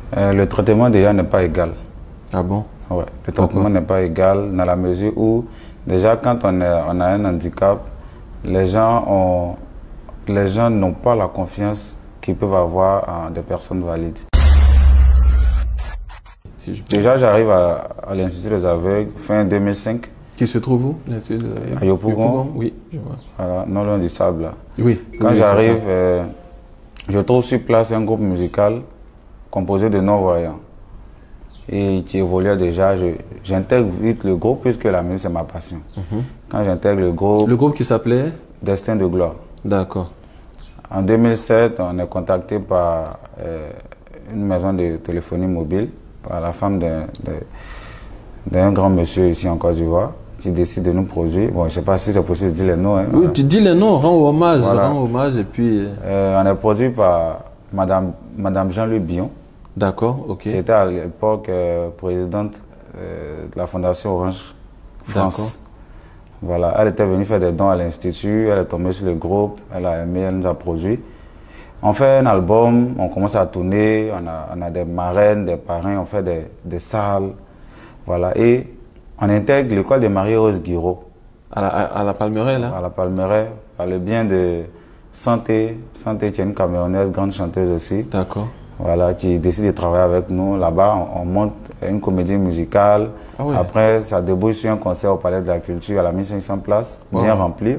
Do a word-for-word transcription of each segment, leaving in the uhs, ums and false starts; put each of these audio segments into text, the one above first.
Euh, le traitement déjà n'est pas égal. Ah bon? Ouais, le traitement n'est pas égal dans la mesure où, déjà, quand on, est, on a un handicap, les gens ont, les gens n'ont pas la confiance qu'ils peuvent avoir en des personnes valides. Si je Déjà, j'arrive à, à l'Institut des aveugles fin deux mille cinq. Qui se trouve où? L'Institut des aveugles? À Yopougon. Oui, je vois. Voilà, non loin du sable. Là. Oui. Quand oui, j'arrive, euh, je trouve sur place un groupe musical composé de non-voyants. Et qui évoluait déjà, j'intègre vite le groupe puisque la musique c'est ma passion. Mm-hmm. Quand j'intègre le groupe... Le groupe qui s'appelait Destin de gloire. D'accord. En deux mille sept, on est contacté par euh, une maison de téléphonie mobile, par la femme d'un grand monsieur ici en Côte d'Ivoire, qui décide de nous produire. Bon, je ne sais pas si c'est possible de dire les noms. Hein, oui, voilà. Tu dis les noms, rends hommage, voilà. rends hommage et puis... Euh, on est produit par Madame, Madame Jean-Louis Billon. D'accord, ok. Qui était à l'époque euh, présidente euh, de la Fondation Orange France. Voilà, elle était venue faire des dons à l'Institut, elle est tombée sur le groupe, elle a aimé, elle nous a produit. On fait un album, on commence à tourner, on a, on a des marraines, des parrains, on fait des, des salles. Voilà, et on intègre l'école de Marie-Rose Guiraud. À la, à la Palmeraie, là? À la Palmeraie, par le bien de Santé, Santé qui est une camerounaise, grande chanteuse aussi. D'accord. Voilà, qui décide de travailler avec nous. Là-bas, on, on monte une comédie musicale. Ah ouais. Après, ça débouche sur un concert au Palais de la Culture à la mille cinq cents places, wow. Bien rempli.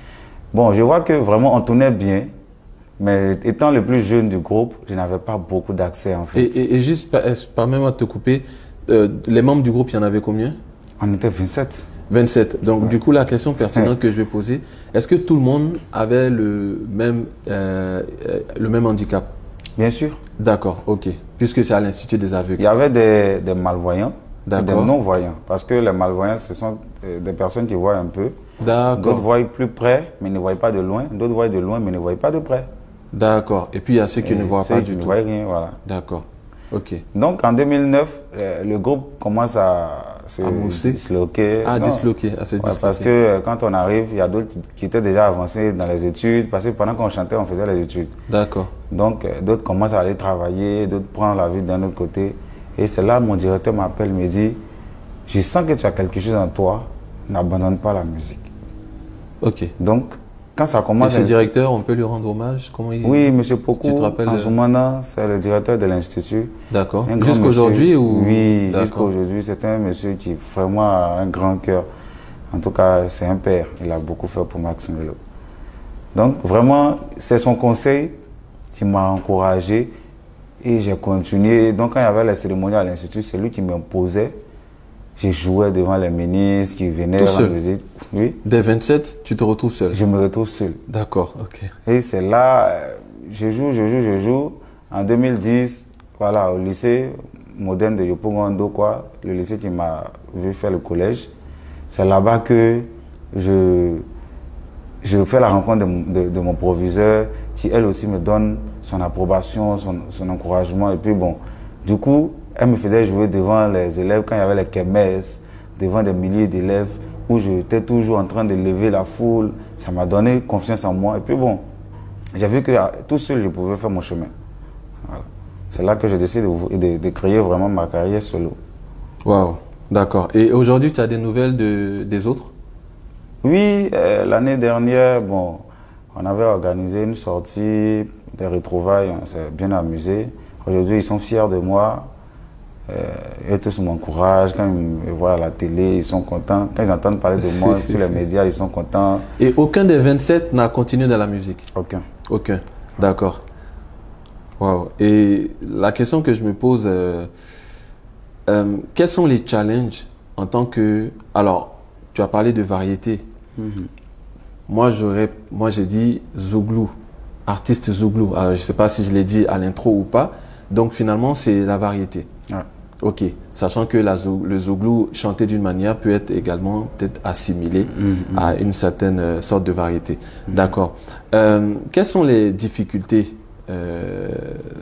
Bon, je vois que vraiment on tournait bien, mais étant le plus jeune du groupe, je n'avais pas beaucoup d'accès en fait. Et, et, et juste, permets-moi de te couper, euh, les membres du groupe, il y en avait combien? On était vingt-sept. vingt-sept. Donc, ouais. Du coup, la question pertinente ouais. que je vais poser, est-ce que tout le monde avait le même, euh, le même handicap? Bien sûr. D'accord, ok. Puisque c'est à l'Institut des aveugles. Il y avait des, des malvoyants et des non-voyants. Parce que les malvoyants, ce sont des personnes qui voient un peu. D'accord. D'autres voient plus près, mais ne voient pas de loin. D'autres voient de loin, mais ne voient pas de près. D'accord. Et puis, il y a ceux qui et ne voient pas du tout. Qui ne voient rien, voilà. D'accord. Ok. Donc, en deux mille neuf, le groupe commence à se à disloquer. À disloquer, à se disloquer. Ouais, parce que quand on arrive, il y a d'autres qui étaient déjà avancés dans les études. Parce que pendant qu'on chantait, on faisait les études. D'accord. Donc, d'autres commencent à aller travailler, d'autres prennent la vie d'un autre côté. Et c'est là mon directeur m'appelle, me dit, je sens que tu as quelque chose en toi, n'abandonne pas la musique. Ok. Donc, quand ça commence... Et ce directeur, on peut lui rendre hommage? Comment il... Oui, M. Pokou, en Ansoumana, c'est le directeur de l'Institut. D'accord. Jusqu'aujourd'hui ou... Oui, jusqu'aujourd'hui. C'est un monsieur qui vraiment a un grand cœur. En tout cas, c'est un père. Il a beaucoup fait pour Maxime Melo. Donc, vraiment, c'est son conseil qui m'a encouragé et j'ai continué. Donc, quand il y avait les cérémonies à l'Institut, c'est lui qui m'imposait. J'ai joué devant les ministres qui venaient rendre visite. Oui. Dès vingt-sept, tu te retrouves seul? Je me retrouve seul. D'accord, ok. Et c'est là, je joue, je joue, je joue. En deux mille dix, voilà, au lycée moderne de Yopougon Ndokwa, le lycée qui m'a vu faire le collège, c'est là-bas que je, je fais la rencontre de, de, de mon proviseur, qui elle aussi me donne son approbation, son, son encouragement. Et puis bon, du coup, elle me faisait jouer devant les élèves quand il y avait les kermesses, devant des milliers d'élèves, où j'étais toujours en train de lever la foule. Ça m'a donné confiance en moi. Et puis bon, j'ai vu que tout seul, je pouvais faire mon chemin. Voilà. C'est là que j'ai décidé de, de, de créer vraiment ma carrière solo. Waouh, d'accord. Et aujourd'hui, tu as des nouvelles de, des autres? Oui, euh, l'année dernière, bon, on avait organisé une sortie, des retrouvailles, on s'est bien amusé. Aujourd'hui, ils sont fiers de moi. Euh, et tous m'encouragent, quand ils me voient à la télé, ils sont contents. Quand ils entendent parler de moi sur les médias, ils sont contents. Et aucun des vingt-sept n'a continué dans la musique? Aucun. Aucun, d'accord. Wow. Et la question que je me pose, euh, euh, quels sont les challenges en tant que... Alors, tu as parlé de variété. Mm-hmm. Moi, j'aurais, moi, j'ai dit Zouglou, artiste Zouglou. Alors, je ne sais pas si je l'ai dit à l'intro ou pas. Donc, finalement, c'est la variété. Ouais. Ok, sachant que la, le Zouglou chanté d'une manière peut être également peut-être assimilé mmh, à une certaine euh, sorte de variété. Mmh. D'accord. Euh, quelles sont les difficultés euh,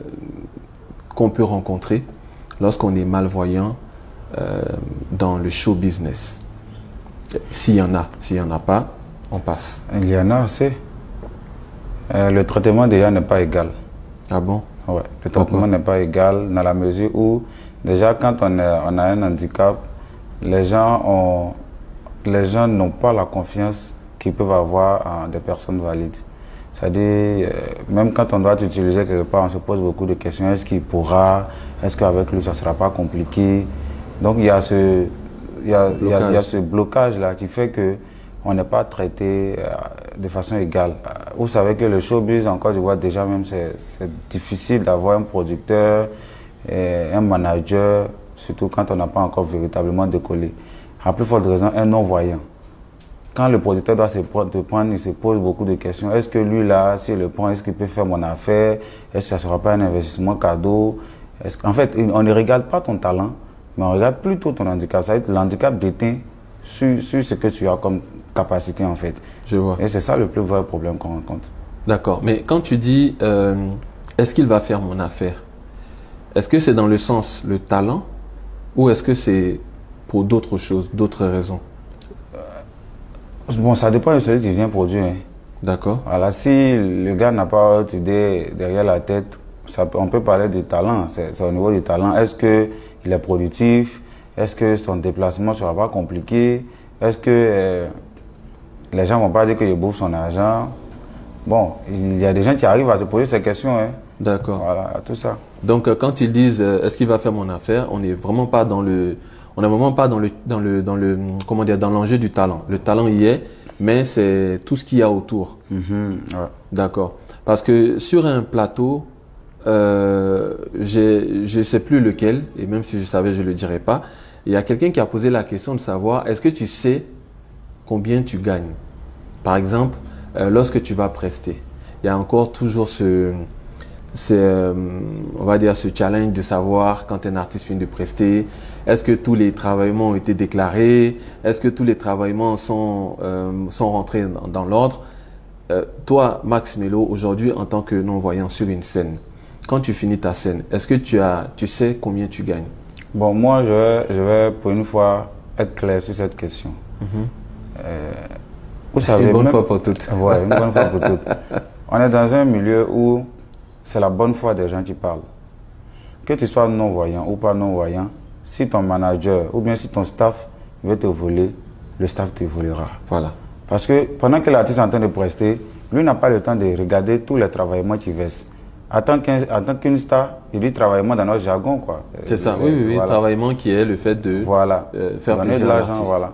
qu'on peut rencontrer lorsqu'on est malvoyant euh, dans le show business? S'il y en a, s'il n'y en a pas, on passe. Il y en a assez. Euh, le traitement déjà n'est pas égal. Ah bon? Ouais, le traitement n'est pas égal dans la mesure où, déjà, quand on, est, on a un handicap, les gens ont, les gens n'ont pas la confiance qu'ils peuvent avoir en des personnes valides. C'est-à-dire, euh, même quand on doit utiliser quelque part, on se pose beaucoup de questions. Est-ce qu'il pourra? Est-ce qu'avec lui, ça ne sera pas compliqué? Donc, il y a ce, il y a, il y a, il y a ce blocage-là qui fait que on n'est pas traité euh, de façon égale. Vous savez que le showbiz, encore, je vois déjà même, c'est difficile d'avoir un producteur, et un manager, surtout quand on n'a pas encore véritablement décollé. À plus forte raison, un non-voyant. Quand le producteur doit se prendre, il se pose beaucoup de questions. Est-ce que lui, là, s'il le prend, est-ce qu'il peut faire mon affaire? Est-ce que ça ne sera pas un investissement cadeau? En fait, on ne regarde pas ton talent, mais on regarde plutôt ton handicap. Ça veut dire que l'handicap déteint sur, sur ce que tu as comme capacité, en fait. Je vois. Et c'est ça le plus vrai problème qu'on rencontre. D'accord. Mais quand tu dis, euh, est-ce qu'il va faire mon affaire? Est-ce que c'est dans le sens le talent ou est-ce que c'est pour d'autres choses, d'autres raisons? euh, Bon, ça dépend de celui qui vient produire. Hein. D'accord. Voilà, si le gars n'a pas autre idée derrière la tête, ça, on peut parler du talent. C'est au niveau du talent. Est-ce qu'il est productif? Est-ce que son déplacement ne sera pas compliqué? Est-ce que euh, les gens ne vont pas dire qu'il bouffe son argent? Bon, il y a des gens qui arrivent à se poser ces questions. Hein. D'accord. Voilà, tout ça. Donc, euh, quand ils disent euh, est-ce qu'il va faire mon affaire, on n'est vraiment pas dans le, on n'est vraiment pas dans le, dans le, dans le, comment dire, dans l'enjeu du talent. Le talent y est, mais c'est tout ce qu'il y a autour. Mm-hmm, ouais. D'accord. Parce que sur un plateau, euh, je ne sais plus lequel, et même si je savais, je ne le dirais pas. Il y a quelqu'un qui a posé la question de savoir est-ce que tu sais combien tu gagnes. Par exemple, euh, lorsque tu vas prester, il y a encore toujours ce, ce euh, on va dire ce challenge de savoir quand un artiste vient de prester, est-ce que tous les travaillements ont été déclarés, est-ce que tous les travaillements sont, euh, sont rentrés dans, dans l'ordre. Euh, toi, Max Melo, aujourd'hui en tant que non-voyant sur une scène, quand tu finis ta scène, est-ce que tu, as, tu sais combien tu gagnes? Bon, moi, je vais, je vais pour une fois être clair sur cette question. Mm-hmm. euh, vous savez, une bonne même, fois pour toutes. Ouais, une bonne fois pour toutes. On est dans un milieu où c'est la bonne foi des gens qui parlent. Que tu sois non-voyant ou pas non-voyant, si ton manager ou bien si ton staff veut te voler, le staff te volera. Voilà. Parce que pendant que l'artiste est en train de prester, lui n'a pas le temps de regarder tous les travaillements qu'il verse. En tant qu'une star, il dit travaillement dans notre jargon, quoi. C'est ça, oui, oui, oui. Voilà. Travaillement qui est le fait de voilà. euh, faire donner plaisir de à l'argent, voilà.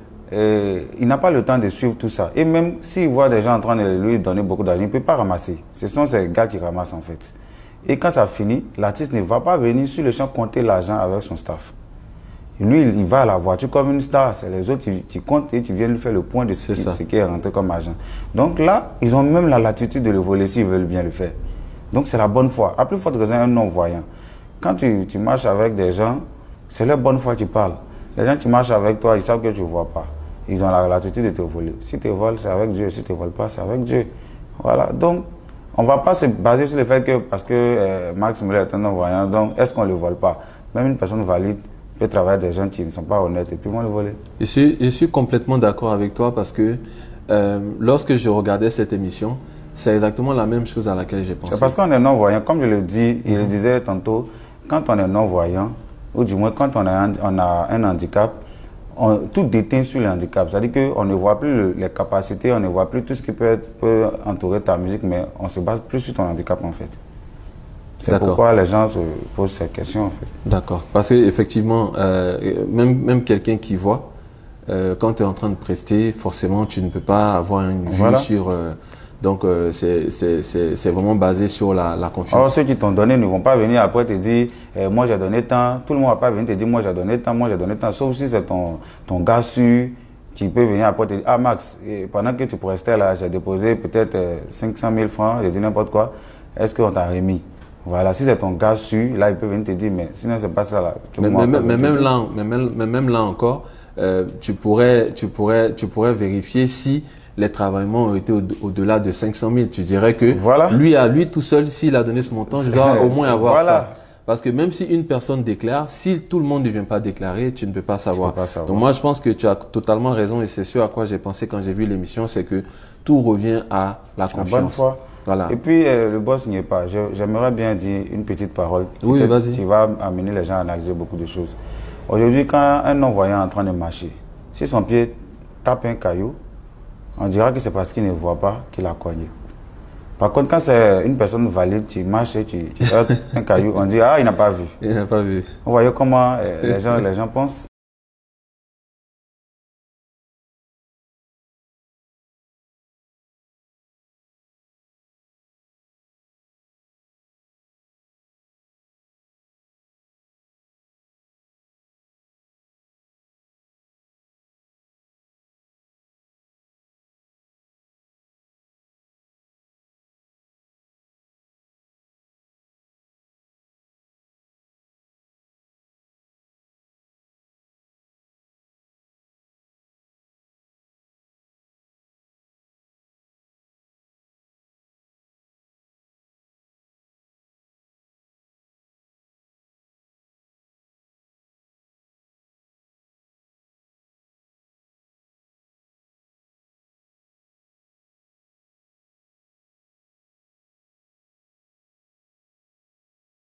Et il n'a pas le temps de suivre tout ça. Et même s'il voit des gens en train de lui donner beaucoup d'argent, il ne peut pas ramasser. Ce sont ces gars qui ramassent, en fait. Et quand ça finit, l'artiste ne va pas venir sur le champ compter l'argent avec son staff. Lui, il va à la voiture comme une star. C'est les autres qui, qui comptent et qui viennent lui faire le point de ce qui, ce qui est rentré comme argent. Donc là, ils ont même la latitude de le voler s'ils veulent bien le faire. Donc c'est la bonne foi. À plus forte raison, un non-voyant. Quand tu, tu marches avec des gens, c'est leur bonne foi qui parle. Les gens qui marchent avec toi, ils savent que tu ne vois pas. Ils ont la latitude de te voler. Si tu voles, c'est avec Dieu. Si tu ne voles pas, c'est avec Dieu. Voilà. Donc, on ne va pas se baser sur le fait que, parce que euh, Max Melo est un non-voyant, donc est-ce qu'on ne le vole pas? Même une personne valide peut travailler avec des gens qui ne sont pas honnêtes et puis vont le voler. Je suis, je suis complètement d'accord avec toi parce que euh, lorsque je regardais cette émission, c'est exactement la même chose à laquelle j'ai pensé. C'est parce qu'on est non-voyant. Comme je le dis, il le disait tantôt, quand on est non-voyant, ou du moins quand on a un, on a un handicap, on, tout déteint sur le handicap. C'est-à-dire qu'on ne voit plus le, les capacités, on ne voit plus tout ce qui peut, être, peut entourer ta musique, mais on se base plus sur ton handicap en fait. C'est pourquoi les gens se posent ces questions en fait. D'accord. Parce qu'effectivement, euh, même, même quelqu'un qui voit, euh, quand tu es en train de prester, forcément tu ne peux pas avoir une vue voilà. sur... Euh, donc euh, c'est vraiment basé sur la, la confiance. Alors ceux qui t'ont donné ne vont pas venir après te dire eh, moi j'ai donné tant, tout le monde ne va pas venir te dire moi j'ai donné tant, moi j'ai donné tant, sauf si c'est ton, ton gars sûr qui peut venir après te dire ah Max, et pendant que tu prestais là, j'ai déposé peut-être euh, cinq cent mille francs, j'ai dit n'importe quoi, est-ce qu'on t'a remis? Voilà, si c'est ton gars sûr, là il peut venir te dire mais sinon c'est pas ça là. Mais, mais, mais, même là, mais, même, mais même là encore, euh, tu, pourrais, tu, pourrais, tu pourrais vérifier si les travaillements ont été au-delà au de cinq cent mille. Tu dirais que voilà. lui, à lui tout seul, s'il a donné ce montant, je dois au moins avoir voilà. ça. Parce que même si une personne déclare, si tout le monde ne vient pas déclarer, tu ne peux pas savoir. Peux pas savoir. Donc moi, je pense que tu as totalement raison et c'est ce à quoi j'ai pensé quand j'ai vu l'émission, c'est que tout revient à la confiance. La bonne foi. Voilà. Et puis, euh, le boss n'y est pas. J'aimerais bien dire une petite parole. Oui, vas-y. Qui va amener les gens à analyser beaucoup de choses. Aujourd'hui, quand un non-voyant est en train de marcher, si son pied tape un caillou, on dira que c'est parce qu'il ne voit pas qu'il a cogné. Par contre, quand c'est une personne valide, tu marches et tu, tu heurtes un caillou, on dit « Ah, il n'a pas vu ». Il n'a pas vu. Vous voyez comment euh, les, gens, les gens pensent.